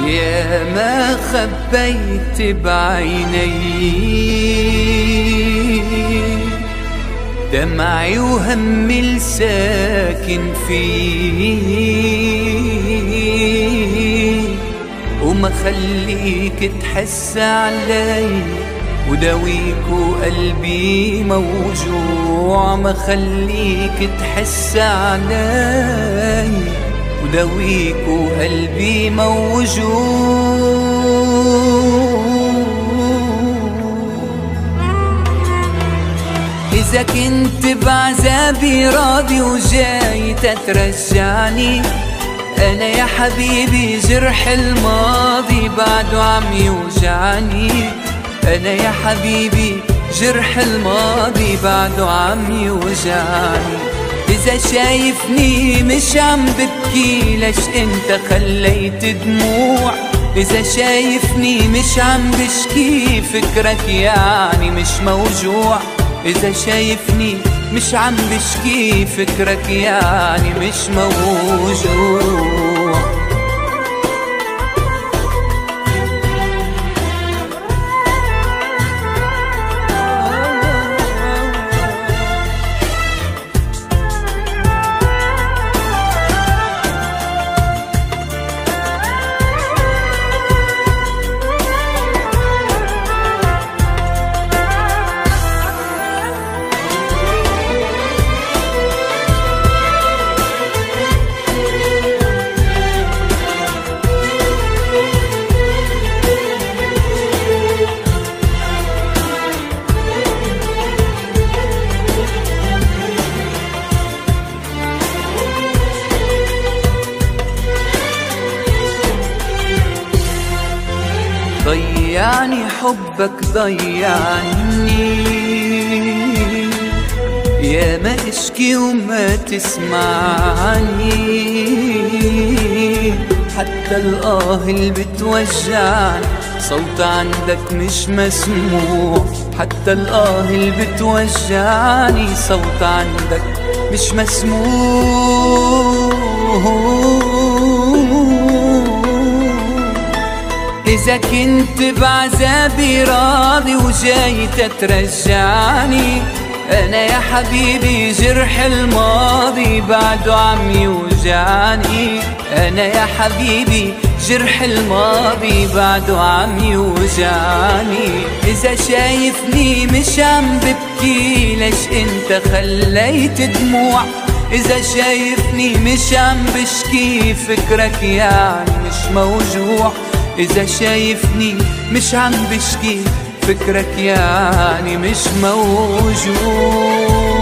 يا ما خبيت بعيني دمعي وهمي الساكن فيه، وما خليك تحس علي وداويك وقلبي موجوع. ما خليك تحس علي وداويك وقلبي موجوع. إذا كنت بعذابي راضي وجاي تترجعني، أنا يا حبيبي جرح الماضي بعده عم يوجعني. أنا يا حبيبي جرح الماضي بعده عم يوجعني. إذا شايفني مش عم ببكي ليش انت خليت دموع؟ إذا شايفني مش عم بشكي فكرك يعني مش موجوع. إذا شايفني مش عم بشكي فكرك يعني مش موجوع. ضيعني حبك ضيعني، يا ما اشكي وما تسمعني. حتى الآه اللي بتوجعني صوت عندك مش مسموع. حتى الآه اللي بتوجعني صوت عندك مش مسموع. إذا كنت بعذابي راضي وجاي تترجعني، أنا يا حبيبي جرح الماضي بعده عم يوجعني. أنا يا حبيبي جرح الماضي بعده عم يوجعني. إذا شايفني مش عم ببكي ليش انت خليت دموع؟ إذا شايفني مش عم بشكي فكرك يعني مش موجوع. إذا شايفني مش عم بشكي فكرك يعني مش موجود.